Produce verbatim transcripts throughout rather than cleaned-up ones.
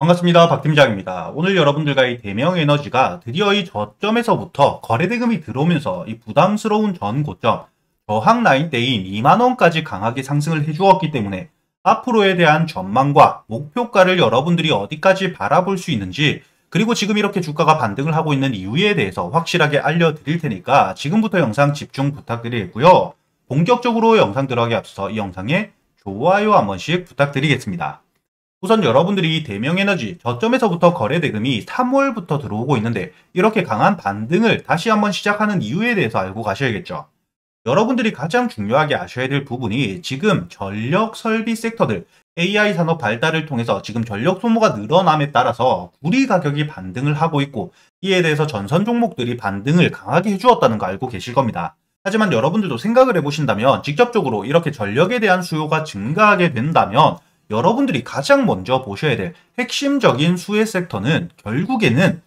반갑습니다. 박팀장입니다. 오늘 여러분들과 이 대명에너지가 드디어 이 저점에서부터 거래대금이 들어오면서 이 부담스러운 전 고점, 저항 라인대인 이만 원까지 강하게 상승을 해주었기 때문에 앞으로에 대한 전망과 목표가를 여러분들이 어디까지 바라볼 수 있는지, 그리고 지금 이렇게 주가가 반등을 하고 있는 이유에 대해서 확실하게 알려드릴 테니까 지금부터 영상 집중 부탁드리겠고요. 본격적으로 영상 들어가기 앞서 이 영상에 좋아요 한 번씩 부탁드리겠습니다. 우선 여러분들이 이 대명에너지 저점에서부터 거래대금이 삼월부터 들어오고 있는데 이렇게 강한 반등을 다시 한번 시작하는 이유에 대해서 알고 가셔야겠죠. 여러분들이 가장 중요하게 아셔야 될 부분이 지금 전력 설비 섹터들, 에이아이 산업 발달을 통해서 지금 전력 소모가 늘어남에 따라서 구리 가격이 반등을 하고 있고, 이에 대해서 전선 종목들이 반등을 강하게 해주었다는 거 알고 계실 겁니다. 하지만 여러분들도 생각을 해보신다면 직접적으로 이렇게 전력에 대한 수요가 증가하게 된다면 여러분들이 가장 먼저 보셔야 될 핵심적인 수혜 섹터는 결국에는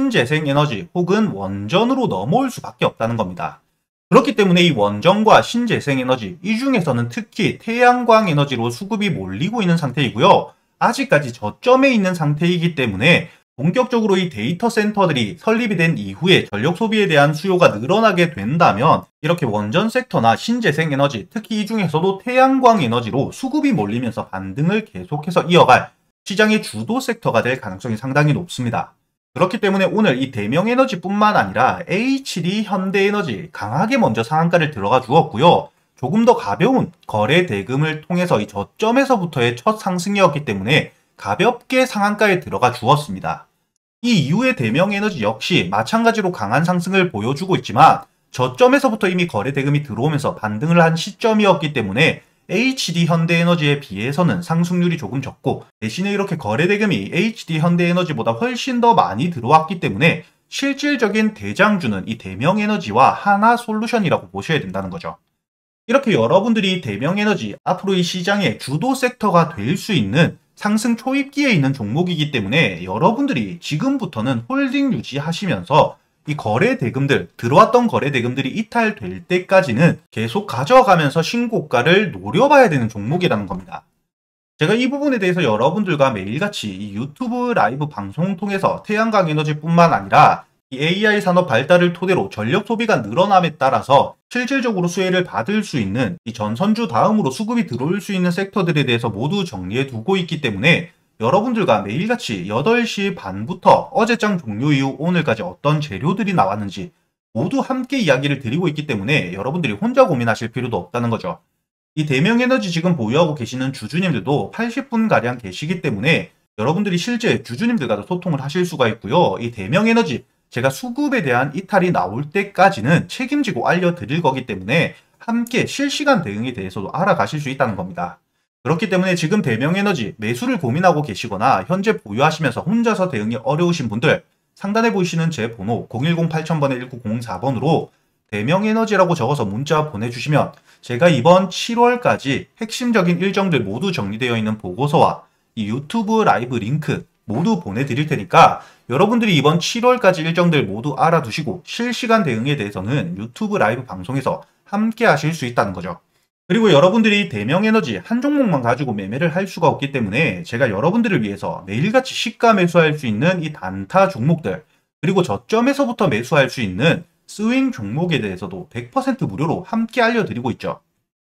신재생에너지 혹은 원전으로 넘어올 수밖에 없다는 겁니다. 그렇기 때문에 이 원전과 신재생에너지, 이 중에서는 특히 태양광 에너지로 수급이 몰리고 있는 상태이고요. 아직까지 저점에 있는 상태이기 때문에 본격적으로 이 데이터 센터들이 설립이 된 이후에 전력 소비에 대한 수요가 늘어나게 된다면 이렇게 원전 섹터나 신재생에너지, 특히 이 중에서도 태양광 에너지로 수급이 몰리면서 반등을 계속해서 이어갈 시장의 주도 섹터가 될 가능성이 상당히 높습니다. 그렇기 때문에 오늘 이 대명에너지뿐만 아니라 에이치디 현대에너지 강하게 먼저 상한가를 들어가 주었고요. 조금 더 가벼운 거래 대금을 통해서 이 저점에서부터의 첫 상승이었기 때문에 가볍게 상한가에 들어가 주었습니다. 이 이후에 대명에너지 역시 마찬가지로 강한 상승을 보여주고 있지만 저점에서부터 이미 거래 대금이 들어오면서 반등을 한 시점이었기 때문에 에이치디 현대에너지에 비해서는 상승률이 조금 적고, 대신에 이렇게 거래 대금이 에이치디 현대에너지보다 훨씬 더 많이 들어왔기 때문에 실질적인 대장주는 이 대명에너지와 하나솔루션이라고 보셔야 된다는 거죠. 이렇게 여러분들이 대명에너지, 앞으로 이 시장의 주도 섹터가 될 수 있는 상승 초입기에 있는 종목이기 때문에 여러분들이 지금부터는 홀딩 유지하시면서 이 거래 대금들, 들어왔던 거래 대금들이 이탈될 때까지는 계속 가져가면서 신고가를 노려봐야 되는 종목이라는 겁니다. 제가 이 부분에 대해서 여러분들과 매일같이 이 유튜브 라이브 방송 통해서 태양광 에너지뿐만 아니라 이 에이아이 산업 발달을 토대로 전력 소비가 늘어남에 따라서 실질적으로 수혜를 받을 수 있는 이 전선주 다음으로 수급이 들어올 수 있는 섹터들에 대해서 모두 정리해 두고 있기 때문에 여러분들과 매일같이 여덟 시 반부터 어제장 종료 이후 오늘까지 어떤 재료들이 나왔는지 모두 함께 이야기를 드리고 있기 때문에 여러분들이 혼자 고민하실 필요도 없다는 거죠. 이 대명에너지 지금 보유하고 계시는 주주님들도 팔십 분가량 계시기 때문에 여러분들이 실제 주주님들과도 소통을 하실 수가 있고요. 이 대명에너지 제가 수급에 대한 이탈이 나올 때까지는 책임지고 알려드릴 거기 때문에 함께 실시간 대응에 대해서도 알아가실 수 있다는 겁니다. 그렇기 때문에 지금 대명에너지 매수를 고민하고 계시거나 현재 보유하시면서 혼자서 대응이 어려우신 분들, 상단에 보이시는 제 번호 공일공 팔천 번에 일구공사 번으로 대명에너지라고 적어서 문자 보내주시면 제가 이번 칠월까지 핵심적인 일정들 모두 정리되어 있는 보고서와 이 유튜브 라이브 링크 모두 보내드릴 테니까 여러분들이 이번 칠월까지 일정들 모두 알아두시고 실시간 대응에 대해서는 유튜브 라이브 방송에서 함께 하실 수 있다는 거죠. 그리고 여러분들이 대명에너지 한 종목만 가지고 매매를 할 수가 없기 때문에 제가 여러분들을 위해서 매일같이 시가 매수할 수 있는 이 단타 종목들, 그리고 저점에서부터 매수할 수 있는 스윙 종목에 대해서도 백 퍼센트 무료로 함께 알려드리고 있죠.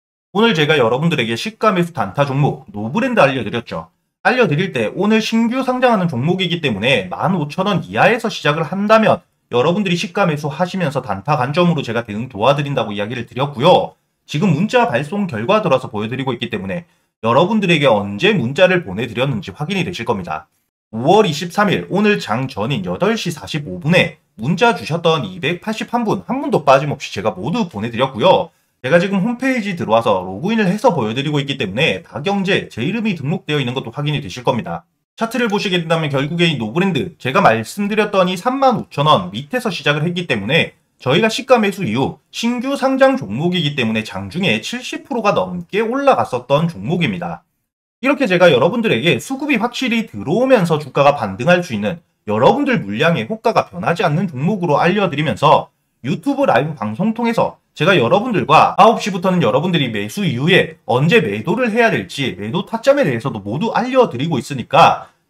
오늘 제가 여러분들에게 시가 매수 단타 종목 노브랜드 알려드렸죠. 알려드릴 때 오늘 신규 상장하는 종목이기 때문에 만 오천 원 이하에서 시작을 한다면 여러분들이 시가 매수 하시면서 단타 관점으로 제가 대응 도와드린다고 이야기를 드렸고요. 지금 문자 발송 결과 들어서 보여드리고 있기 때문에 여러분들에게 언제 문자를 보내드렸는지 확인이 되실 겁니다. 오월 이십삼일 오늘 장 전인 여덟 시 사십오 분에 문자 주셨던 이백팔십일 분 한 분도 빠짐없이 제가 모두 보내드렸고요. 제가 지금 홈페이지 들어와서 로그인을 해서 보여드리고 있기 때문에 다경제 제 이름이 등록되어 있는 것도 확인이 되실 겁니다. 차트를 보시게 된다면 결국에 이 노브랜드, 제가 말씀드렸던 이 삼만 오천 원 밑에서 시작을 했기 때문에 저희가 시가 매수 이후 신규 상장 종목이기 때문에 장중에 칠십 퍼센트가 넘게 올라갔었던 종목입니다. 이렇게 제가 여러분들에게 수급이 확실히 들어오면서 주가가 반등할 수 있는 여러분들 물량의 호가가 변하지 않는 종목으로 알려드리면서 유튜브 라이브 방송 통해서 제가 여러분들과 아홉 시부터는 여러분들이 매수 이후에 언제 매도를 해야 될지 매도 타점에 대해서도 모두 알려드리고 있으니까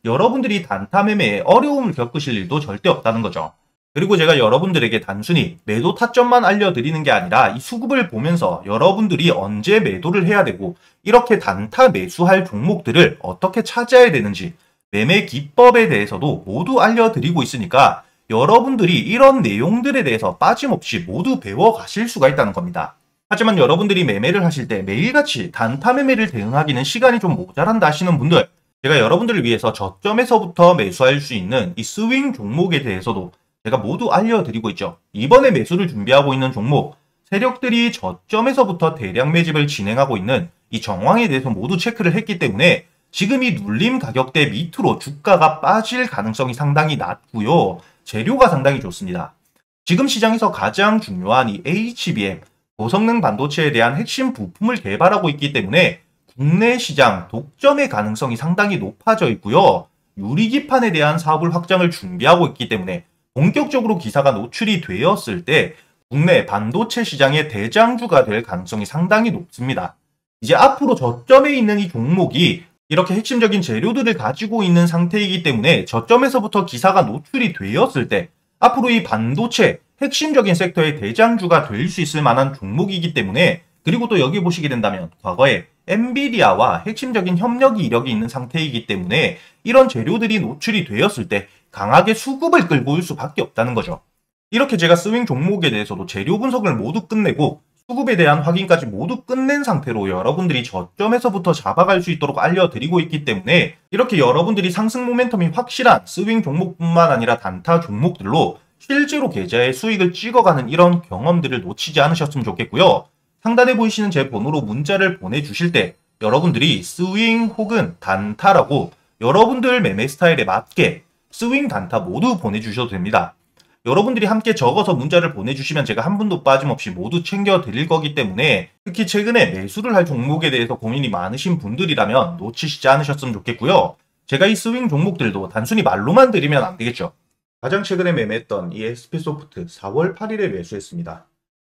여러분들이 단타 매매에 어려움을 겪으실 일도 절대 없다는 거죠. 그리고 제가 여러분들에게 단순히 매도 타점만 알려드리는 게 아니라 이 수급을 보면서 여러분들이 언제 매도를 해야 되고 이렇게 단타 매수할 종목들을 어떻게 찾아야 되는지 매매 기법에 대해서도 모두 알려드리고 있으니까 여러분들이 이런 내용들에 대해서 빠짐없이 모두 배워가실 수가 있다는 겁니다. 하지만 여러분들이 매매를 하실 때 매일같이 단타 매매를 대응하기는 시간이 좀 모자란다 하시는 분들, 제가 여러분들을 위해서 저점에서부터 매수할 수 있는 이 스윙 종목에 대해서도 제가 모두 알려드리고 있죠. 이번에 매수를 준비하고 있는 종목, 세력들이 저점에서부터 대량 매집을 진행하고 있는 이 정황에 대해서 모두 체크를 했기 때문에 지금 이 눌림 가격대 밑으로 주가가 빠질 가능성이 상당히 낮고요. 재료가 상당히 좋습니다. 지금 시장에서 가장 중요한 이 에이치비엠, 고성능 반도체에 대한 핵심 부품을 개발하고 있기 때문에 국내 시장 독점의 가능성이 상당히 높아져 있고요. 유리기판에 대한 사업을 확장을 준비하고 있기 때문에 본격적으로 기사가 노출이 되었을 때 국내 반도체 시장의 대장주가 될 가능성이 상당히 높습니다. 이제 앞으로 저점에 있는 이 종목이 이렇게 핵심적인 재료들을 가지고 있는 상태이기 때문에 저점에서부터 기사가 노출이 되었을 때 앞으로 이 반도체 핵심적인 섹터의 대장주가 될 수 있을 만한 종목이기 때문에, 그리고 또 여기 보시게 된다면 과거에 엔비디아와 핵심적인 협력 이력이 있는 상태이기 때문에 이런 재료들이 노출이 되었을 때 강하게 수급을 끌고 올 수밖에 없다는 거죠. 이렇게 제가 스윙 종목에 대해서도 재료 분석을 모두 끝내고 수급에 대한 확인까지 모두 끝낸 상태로 여러분들이 저점에서부터 잡아갈 수 있도록 알려드리고 있기 때문에 이렇게 여러분들이 상승 모멘텀이 확실한 스윙 종목뿐만 아니라 단타 종목들로 실제로 계좌에 수익을 찍어가는 이런 경험들을 놓치지 않으셨으면 좋겠고요. 상단에 보이시는 제 번호로 문자를 보내주실 때 여러분들이 스윙 혹은 단타라고 여러분들 매매 스타일에 맞게 스윙 단타 모두 보내주셔도 됩니다. 여러분들이 함께 적어서 문자를 보내주시면 제가 한 분도 빠짐없이 모두 챙겨드릴 거기 때문에 특히 최근에 매수를 할 종목에 대해서 고민이 많으신 분들이라면 놓치시지 않으셨으면 좋겠고요. 제가 이 스윙 종목들도 단순히 말로만 드리면 안 되겠죠. 가장 최근에 매매했던 이 에스피소프트 사월 팔일에 매수했습니다.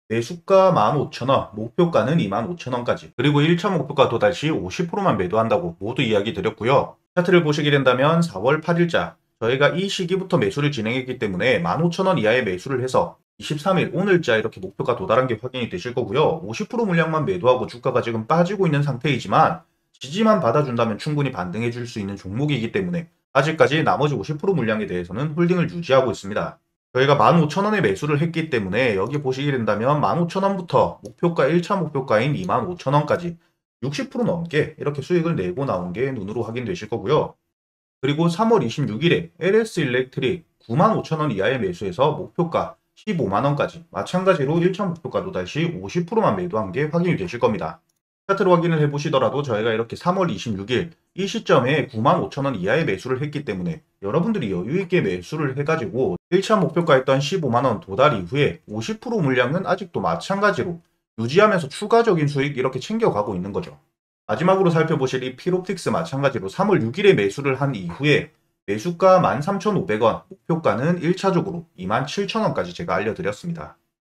매수가 만 오천 원, 목표가는 이만 오천 원까지, 그리고 일 차 목표가 도달 시 오십 퍼센트만 매도한다고 모두 이야기 드렸고요. 차트를 보시게 된다면 사월 팔일자 저희가 이 시기부터 매수를 진행했기 때문에 만 오천 원 이하의 매수를 해서 이십삼일 오늘자 이렇게 목표가 도달한 게 확인이 되실 거고요. 오십 퍼센트 물량만 매도하고 주가가 지금 빠지고 있는 상태이지만 지지만 받아준다면 충분히 반등해 줄 수 있는 종목이기 때문에 아직까지 나머지 오십 퍼센트 물량에 대해서는 홀딩을 유지하고 있습니다. 저희가 만 오천 원에 매수를 했기 때문에 여기 보시게 된다면 만 오천 원부터 목표가 일 차 목표가인 이만 오천 원까지 육십 퍼센트 넘게 이렇게 수익을 내고 나온 게 눈으로 확인되실 거고요. 그리고 삼월 이십육일에 엘에스 일렉트릭 구만 오천 원 이하의 매수해서 목표가 십오만 원까지 마찬가지로 일 차 목표가 도달 시 오십 퍼센트만 매도한 게 확인이 되실 겁니다. 차트로 확인을 해보시더라도 저희가 이렇게 삼월 이십육일 이 시점에 구만 오천 원 이하의 매수를 했기 때문에 여러분들이 여유있게 매수를 해가지고 일 차 목표가였던 십오만 원 도달 이후에 오십 퍼센트 물량은 아직도 마찬가지로 유지하면서 추가적인 수익 이렇게 챙겨가고 있는 거죠. 마지막으로 살펴보실 이 필옵틱스 마찬가지로 삼월 육일에 매수를 한 이후에 매수가 만 삼천오백 원, 목표가는 일 차적으로 이만 칠천 원까지 제가 알려드렸습니다.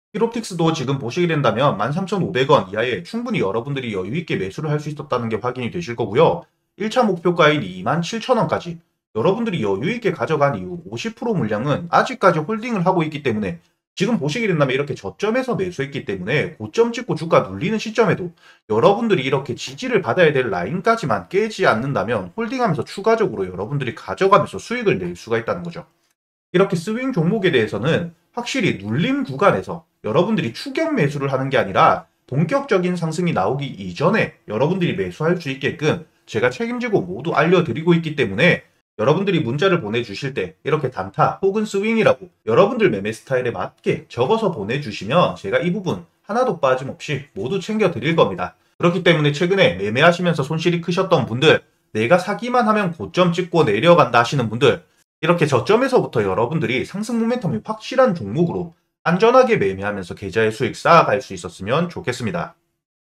필옵틱스도 지금 보시게 된다면 만 삼천오백 원 이하에 충분히 여러분들이 여유있게 매수를 할 수 있었다는 게 확인이 되실 거고요. 일 차 목표가인 이만 칠천 원까지 여러분들이 여유있게 가져간 이후 오십 퍼센트 물량은 아직까지 홀딩을 하고 있기 때문에 지금 보시게 된다면 이렇게 저점에서 매수했기 때문에 고점 찍고 주가 눌리는 시점에도 여러분들이 이렇게 지지를 받아야 될 라인까지만 깨지 않는다면 홀딩하면서 추가적으로 여러분들이 가져가면서 수익을 낼 수가 있다는 거죠. 이렇게 스윙 종목에 대해서는 확실히 눌림 구간에서 여러분들이 추격 매수를 하는 게 아니라 본격적인 상승이 나오기 이전에 여러분들이 매수할 수 있게끔 제가 책임지고 모두 알려드리고 있기 때문에 여러분들이 문자를 보내주실 때 이렇게 단타 혹은 스윙이라고 여러분들 매매 스타일에 맞게 적어서 보내주시면 제가 이 부분 하나도 빠짐없이 모두 챙겨드릴 겁니다. 그렇기 때문에 최근에 매매하시면서 손실이 크셨던 분들, 내가 사기만 하면 고점 찍고 내려간다 하시는 분들, 이렇게 저점에서부터 여러분들이 상승 모멘텀이 확실한 종목으로 안전하게 매매하면서 계좌의 수익 쌓아갈 수 있었으면 좋겠습니다.